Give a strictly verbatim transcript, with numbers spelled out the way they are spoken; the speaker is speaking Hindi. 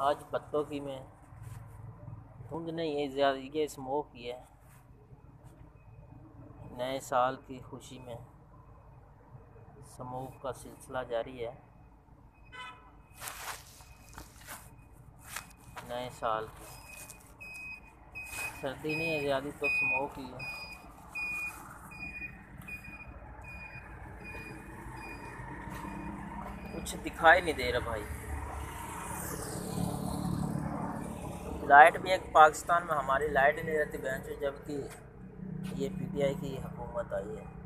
आज बत्तौकी में धुंध नहीं है, ज़्यादा ये स्मोक ही है। नए साल की खुशी में स्मोक का सिलसिला जारी है। नए साल की सर्दी नहीं है ज़्यादा, तो स्मोक ही है। कुछ दिखाई नहीं दे रहा भाई। लाइट भी एक पाकिस्तान में हमारी लाइट नहीं रहती बहन, जबकि ये पीटीआई की हुकूमत आई है।